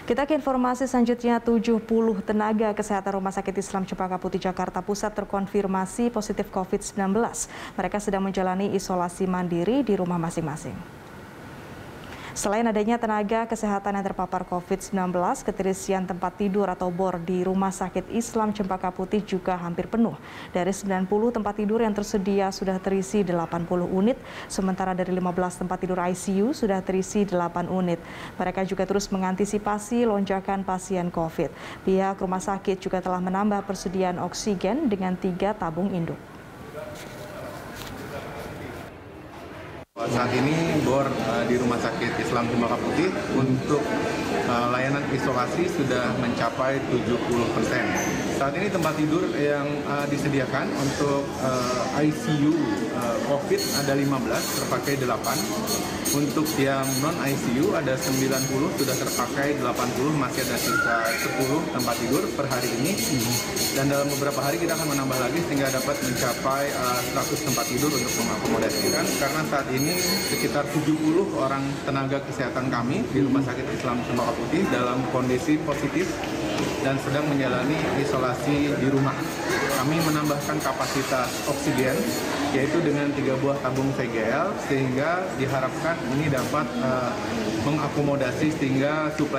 Kita ke informasi selanjutnya, 70 tenaga kesehatan Rumah Sakit Islam Cempaka Putih Jakarta Pusat terkonfirmasi positif COVID-19. Mereka sedang menjalani isolasi mandiri di rumah masing-masing. Selain adanya tenaga kesehatan yang terpapar COVID-19, keterisian tempat tidur atau BOR di Rumah Sakit Islam Cempaka Putih juga hampir penuh. Dari 90 tempat tidur yang tersedia sudah terisi 80 unit, sementara dari 15 tempat tidur ICU sudah terisi 8 unit. Mereka juga terus mengantisipasi lonjakan pasien COVID. Pihak rumah sakit juga telah menambah persediaan oksigen dengan 3 tabung induk. Saat ini BOR di Rumah Sakit Islam Cempaka Putih untuk layanan isolasi sudah mencapai 70%. Saat ini tempat tidur yang disediakan untuk ICU COVID ada 15, terpakai 8. Untuk yang non-ICU ada 90, sudah terpakai 80, masih ada sisa 10 tempat tidur per hari ini. Dan dalam beberapa hari kita akan menambah lagi sehingga dapat mencapai 100 tempat tidur untuk mengakomodasikan. Karena saat ini sekitar 70 orang tenaga kesehatan kami di Rumah Sakit Islam Cempaka Putih dalam kondisi positif dan sedang menjalani isolasi di rumah. Kami menambahkan kapasitas oksigen, yaitu dengan 3 buah tabung VGL, sehingga diharapkan ini dapat mengakomodasi sehingga suplai